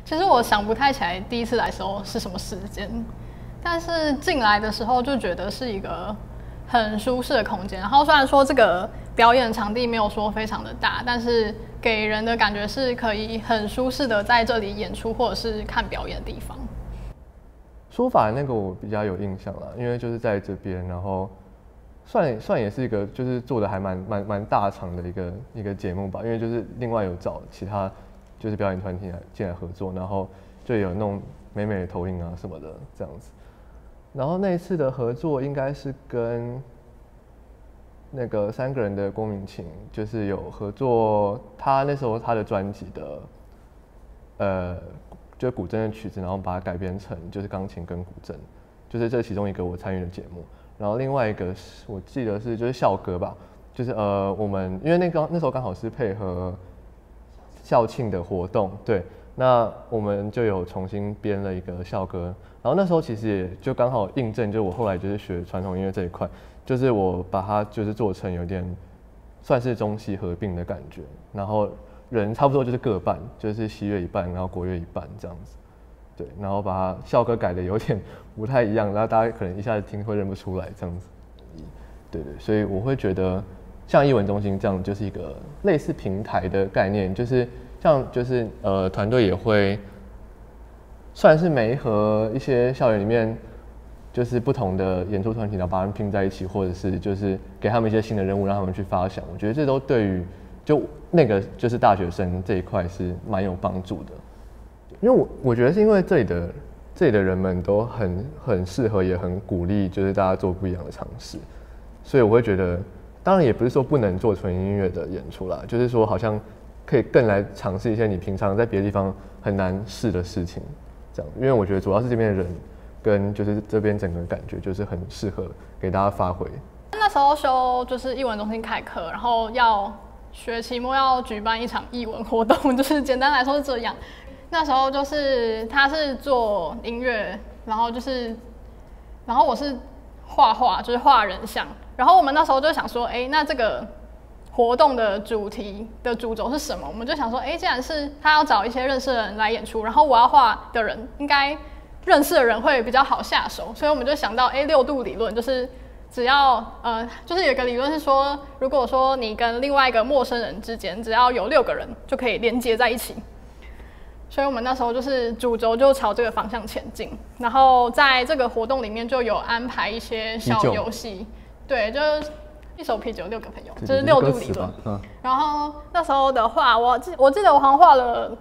其实我想不太起来第一次来的时候是什么时间，但是进来的时候就觉得是一个很舒适的空间。然后虽然说这个表演场地没有说非常的大，但是给人的感觉是可以很舒适的在这里演出或者是看表演的地方。 书法那个我比较有印象啦，因为就是在这边，然后算也是一个就是做的还蛮大场的一个节目吧，因为就是另外有找其他就是表演团体进来合作，然后就有弄美美的投影啊什么的这样子。然后那一次的合作应该是跟那个3个人的郭敏晴，就是有合作他那时候他的专辑的就是古筝的曲子，然后把它改编成就是钢琴跟古筝，就是这其中一个我参与的节目。然后另外一个我记得是就是校歌吧，就是我们因为那时候刚好是配合校庆的活动，对，那我们就有重新编了一个校歌。然后那时候其实也就刚好印证，就我后来就是学传统音乐这一块，就是我把它就是做成有点算是中西合并的感觉，然后人差不多就是各半，就是西乐一半，然后国乐一半这样子，对，然后把它校歌改的有点不太一样，然后大家可能一下子听会认不出来这样子，对，所以我会觉得像艺文中心这样就是一个类似平台的概念，就是像就是团队也会算是媒合一些校园里面就是不同的演出团体，然后把他们拼在一起，或者是就是给他们一些新的任务让他们去发想，我觉得这都对于就那个就是大学生这一块是蛮有帮助的。因为我觉得是因为这里的人们都很适合，也很鼓励，就是大家做不一样的尝试，所以我会觉得，当然也不是说不能做纯音乐的演出啦，就是说好像可以更来尝试一些你平常在别的地方很难试的事情，这样。因为我觉得主要是这边的人跟就是这边整个感觉就是很适合给大家发挥。 那时候修就是艺文中心开课，然后学期末要举办一场艺文活动，就是简单来说是这样。那时候就是他是做音乐，然后我是画画，就是画人像。然后我们那时候就想说，那这个活动的主题的主轴是什么？我们就想说，既然是他要找一些认识的人来演出，然后我要画的人应该认识的人会比较好下手，所以我们就想到6度理论，就是只要就是有一个理论是说，如果说你跟另外一个陌生人之间只要有6个人就可以连接在一起。所以我们那时候就是主轴就朝这个方向前进，然后在这个活动里面就有安排一些小游戏，对，就是一手啤酒6个朋友，就是6度理论。然后那时候的话，我记得我好像画了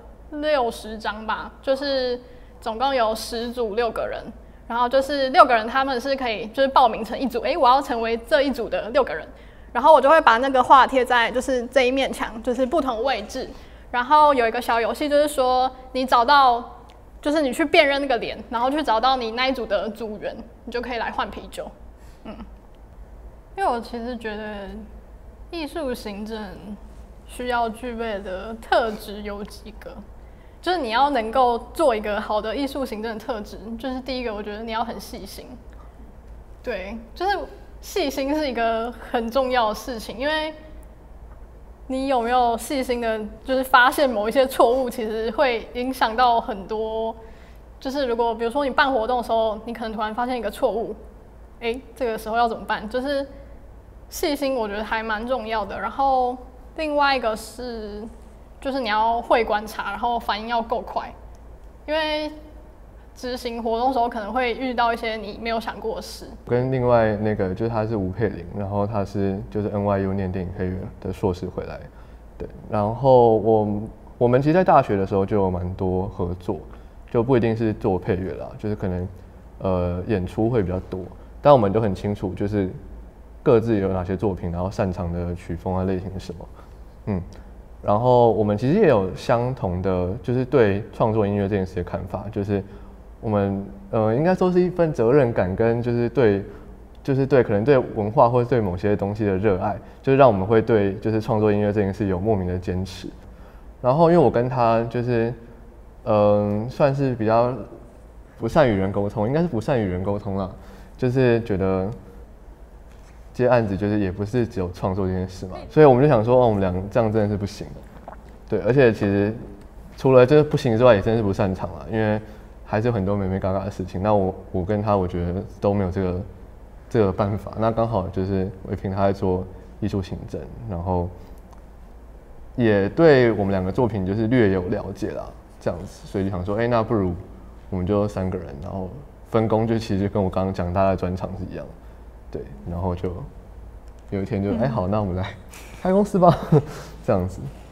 60张吧，就是总共有10组6个人，然后就是6个人他们是可以就是报名成一组，我要成为这一组的6个人，然后我就会把那个画贴在就是这一面墙，就是不同位置。然后有一个小游戏，就是说你找到，就是你去辨认那个脸，然后去找到你那一组的组员，你就可以来换啤酒。因为我其实觉得艺术行政需要具备的特质有几个，就是你要能够做一个好的艺术行政的特质，就是第一个，我觉得你要很细心。对，就是细心是一个很重要的事情，因为你有没有细心的，就是发现某一些错误，其实会影响到很多。就是如果比如说你办活动的时候，你可能突然发现一个错误，这个时候要怎么办？就是细心，我觉得还蛮重要的。然后另外一个是，就是你要会观察，然后反应要够快，因为执行活动的时候可能会遇到一些你没有想过的事。 跟另外那个就是他是吴佩玲，然后他是就是 NYU 念电影配乐的硕士回来，对，然后我们其实在大学的时候就有蛮多合作，就不一定是做配乐啦，就是可能演出会比较多，但我们都很清楚就是各自有哪些作品，然后擅长的曲风啊类型是什么，然后我们其实也有相同的就是对创作音乐这件事的看法，就是我们应该说是一份责任感跟就是对可能对文化或者对某些东西的热爱，就是让我们会对就是创作音乐这件事有莫名的坚持。然后因为我跟他就是算是比较不善与人沟通，应该是不善与人沟通啦，就是觉得接案子就是也不是只有创作这件事嘛，所以我们就想说，我们俩这样真的是不行的，对，而且其实除了这不行之外，也真是不擅长啦，因为还是有很多美美嘎嘎的事情。那我跟他，我觉得都没有这个办法。那刚好就是伟平他在做艺术行政，然后也对我们2个作品就是略有了解啦，这样子，所以就想说，那不如我们就3个人，然后分工就其实跟我刚刚讲大家的专长是一样，对，然后就有一天就好，那我们来开公司吧，这样子。